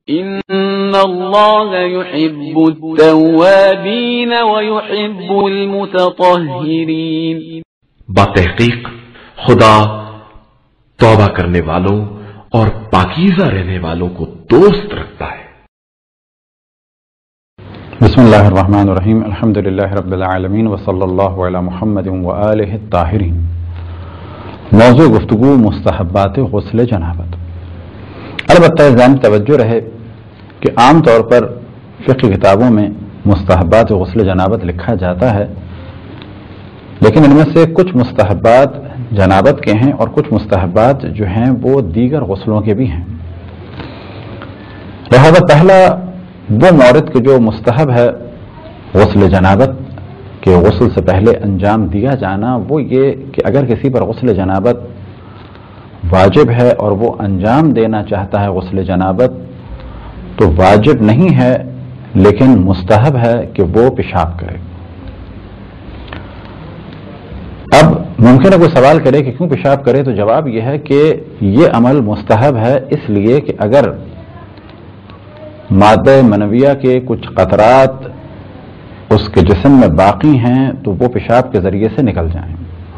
إن الله يحب التوابين ويحب المتطهرين. بتحقیق خدا توبہ کرنے والوں اور پاکیزہ رہنے والوں کو دوست رکھتا ہے. بسم اللہ الرحمن الرحیم. الحمدللہ رب العالمین وصلی اللہ علی محمد وآلہ الطاہرین. موضوع گفتگو مستحبات غسل جنابت. البتہ ذہن توجہ رہے کہ عام طور پر فقہ کتابوں میں مستحبات غسل جنابت لکھا جاتا ہے، لیکن ان میں سے کچھ مستحبات جنابت کے ہیں اور کچھ مستحبات جو ہیں وہ دیگر غسلوں کے بھی ہیں. لہذا پہلا وہ مورد کہ جو مستحب ہے غسل جنابت کے غسل سے پہلے انجام دیا جانا، وہ یہ کہ اگر کسی پر غسل جنابت واجب ہے اور وہ انجام دینا چاہتا ہے غسل جنابت، تو واجب نہیں ہے لیکن مستحب ہے کہ وہ پیشاب کرے. اب ممکن ہے کوئی سوال کرے کہ کیوں پیشاب کرے، تو جواب یہ ہے کہ یہ عمل مستحب ہے اس لیے کہ اگر مادہ منویہ کے کچھ قطرات اس کے جسم میں باقی ہیں تو وہ پیشاب کے ذریعے سے نکل جائیں.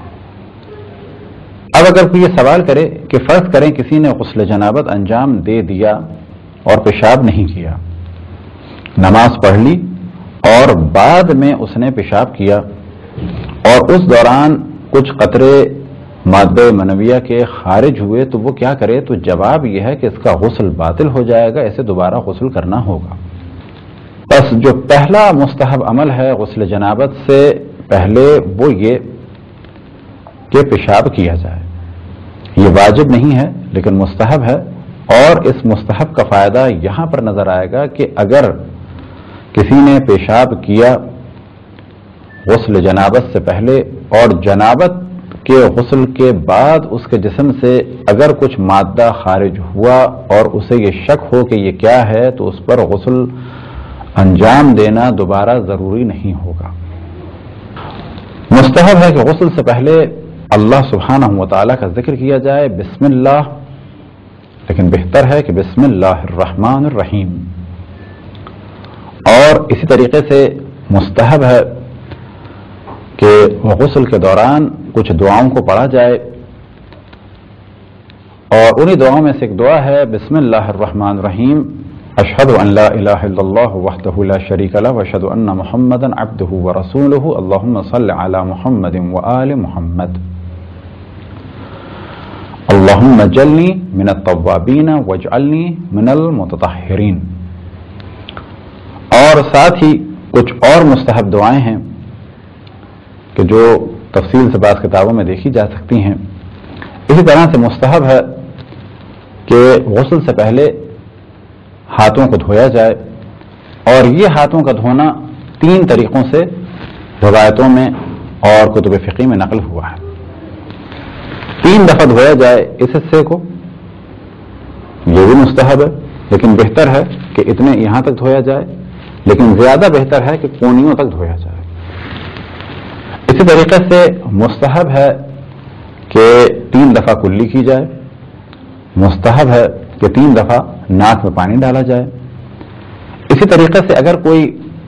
اب اگر کوئی یہ سوال کرے کہ فرض کریں کسی نے غسل جنابت انجام دے دیا اور پیشاب نہیں کیا، نماز پڑھ لی اور بعد میں اس نے پیشاب کیا اور اس دوران کچھ قطرے مادہ منویہ کے خارج ہوئے، تو وہ کیا کرے؟ تو جواب یہ ہے کہ اس کا غسل باطل ہو جائے گا، اسے دوبارہ غسل کرنا ہوگا. بس جو پہلا مستحب عمل ہے غسل جنابت سے پہلے وہ یہ کہ پیشاب کیا جائے. یہ واجب نہیں ہے لیکن مستحب ہے، اور اس مستحب کا فائدہ یہاں پر نظر آئے گا کہ اگر کسی نے پیشاب کیا غسل جنابت سے پہلے اور جنابت کے غسل کے بعد اس کے جسم سے اگر کچھ مادہ خارج ہوا اور اسے یہ شک ہو کہ یہ کیا ہے، تو اس پر غسل انجام دینا دوبارہ ضروری نہیں ہوگا. مستحب ہے کہ غسل سے پہلے اللہ سبحانہ و تعالیٰ کا ذکر کیا جائے، بسم اللہ، لیکن بہتر ہے کہ بسم اللہ الرحمن الرحیم. اور اسی طریقے سے مستحب ہے کہ غسل کے دوران کچھ دعاؤں کو پڑھا جائے، اور انہی دعاؤں میں سے ایک دعا ہے بسم اللہ الرحمن الرحیم، اشہد ان لا الہ الا اللہ وحدہ لا شریک لہ واشہد ان محمدا عبدہ ورسولہ اللہم صل علی محمد وآل محمد اللہم اجعلنی من التوابین واجعلنی من المتطہرین. اور ساتھ ہی کچھ اور مستحب دعائیں ہیں کہ جو تفصیل سے بعض کتابوں میں دیکھی جا سکتی ہیں. اسی طرح سے مستحب ہے کہ غسل سے پہلے ہاتھوں کو دھویا جائے، اور یہ ہاتھوں کا دھونا 3 طریقوں سے روایتوں میں اور کتب فقہ میں نقل ہوا ہے. 3 دفعہ دھویا جائے اس حصے کو، یہ بھی مستحب ہے، لیکن بہتر ہے کہ اتنے یہاں تک دھویا جائے، لیکن زیادہ بہتر ہے کہ کونیوں تک دھویا جائے. اسی طریقے سے مستحب ہے کہ 3 دفعہ کلی کی جائے، مستحب ہے کہ 3 دفعہ ناک میں پانی ڈالا جائے. اسی طریقے سے اگر کوئی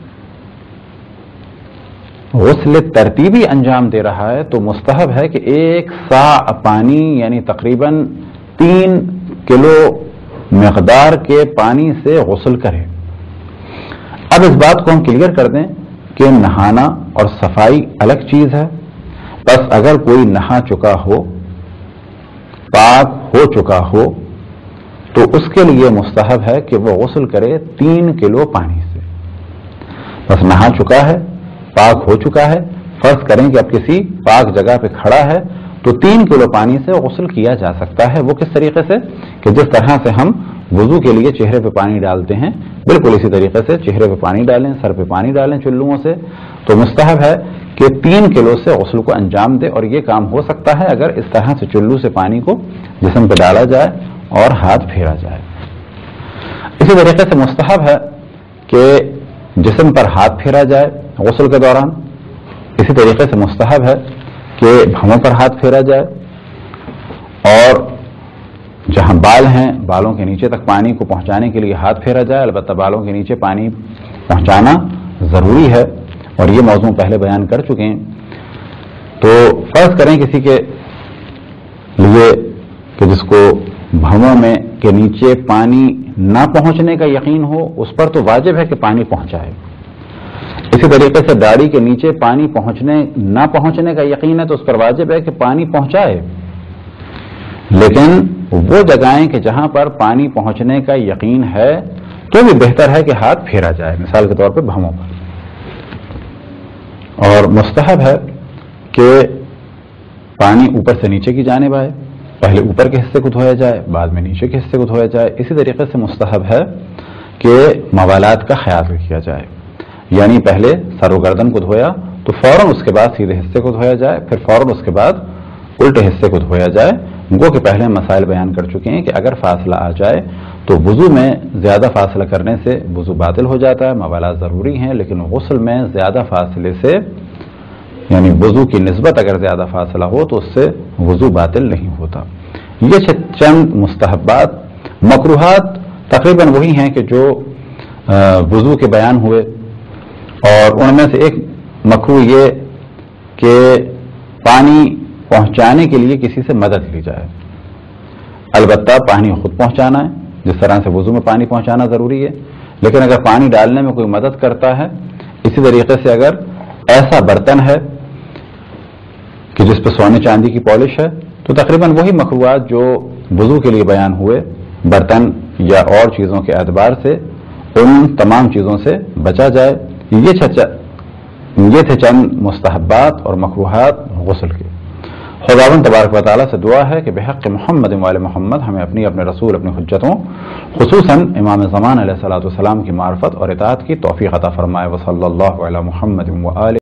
غسل ترتیبی انجام دے رہا ہے تو مستحب ہے کہ 1 صاع پانی یعنی تقریباً 3 کلو مقدار کے پانی سے غسل کرے. اب اس بات کو ہم کلیئر کر دیں کہ نہانا اور صفائی الگ چیز ہے. بس اگر کوئی نہا چکا ہو، پاک ہو چکا ہو، تو اس کے لیے مستحب ہے کہ وہ غسل کرے 3 کلو پانی سے. بس نہا چکا ہے، پاک ہو چکا ہے، فرض کریں کہ اب کسی پاک جگہ پہ کھڑا ہے تو 3 کلو پانی سے غسل کیا جا سکتا ہے. وہ کس طریقے سے؟ کہ جس طرح سے ہم وضو کے لیے چہرے پہ پانی ڈالتے ہیں، بالکل اسی طریقے سے چہرے پہ پانی ڈالیں، سر پہ پانی ڈالیں چلوؤں سے. تو مستحب ہے کہ 3 کلو سے غسل کو انجام دے، اور یہ کام ہو سکتا ہے اگر اس طرح سے چلو سے پانی کو جسم پہ ڈالا جائے اور ہاتھ پھیرا جائے. اسی طریقے سے مستحب ہے کہ جسم پر ہاتھ پھیرا جائے غسل کے دوران. اسی طریقے سے مستحب ہے کہ بھووں پر ہاتھ پھیرا جائے، اور جہاں بال ہیں بالوں کے نیچے تک پانی کو پہنچانے کے لیے ہاتھ پھیرا جائے، البتہ بالوں کے نیچے پانی پہنچانا ضروری ہے، اور یہ موضوع پہلے بیان کر چکے ہیں۔ تو فرض کریں کسی کے لیے کہ جس کو بھووں میں کے نیچے پانی نہ پہنچنے کا یقین ہو، اس پر تو واجب ہے کہ پانی پہنچائے۔ اسی طریقے سے داڑھی کے نیچے پانی نہ پہنچنے کا یقین ہے تو اس پر واجب ہے کہ پانی پہنچائے، لیکن وہ جگہیں کہ جہاں پر پانی پہنچنے کا یقین ہے تو بھی بہتر ہے کہ ہاتھ پھیرا جائے، مثال کے طور پہ بھووں پر۔ اور مستحب ہے کہ پانی اوپر سے نیچے کی جانب آئے، پہلے اوپر کے حصے کو دھویا جائے، بعد میں نیچے کے حصے کو دھویا جائے۔ اسی طریقے سے مستحب ہے کہ موالات کا خیال رکھا جائے، یعنی پہلے سر و گردن کو دھویا تو فوراً اس کے بعد سیدھے حصے کو دھویا جائے، پھر فوراً اس کے بعد الٹے حصے کو دھویا جائے۔ گو کہ پہلے مسائل بیان کر چکے ہیں کہ اگر فاصلہ آ جائے تو وضو میں زیادہ فاصلہ کرنے سے وضو باطل ہو جاتا ہے، موالات ضروری ہیں، لیکن غسل میں زیادہ فاصلے سے یعنی وضو کی نسبت اگر زیادہ فاصلہ ہو تو اس سے وضو باطل نہیں ہوتا۔ یہ چند مستحبات مکروہات تقریباً وہی ہیں کہ جو وضو کے بیان ہوئے، اور ان میں سے ایک مکروہ یہ کہ پانی پہنچانے کے لیے کسی سے مدد لی جائے۔ البتہ پانی خود پہنچانا ہے، جس طرح سے وضو میں پانی پہنچانا ضروری ہے، لیکن اگر پانی ڈالنے میں کوئی مدد کرتا ہے، اسی طریقے سے اگر ایسا برتن ہے کہ جس پہ سونے چاندی کی پالش ہے تو تقریباً وہی مکروہات جو وضو کے لیے بیان ہوئے، برتن یا اور چیزوں کے اعتبار سے ان تمام چیزوں سے بچا جائے۔ یہ تھے چند مستحبات اور مکروہات غسل کے۔ خداوند تبارک و تعالیٰ سے دعا ہے کہ بحق محمد وآل محمد ہمیں اپنے رسول اپنی حجتوں خصوصاً امام زمان علیہ الصلوۃ والسلام کی معرفت اور اطاعت کی توفیق عطا فرمائے۔ وصلی اللہ علی محمد وآل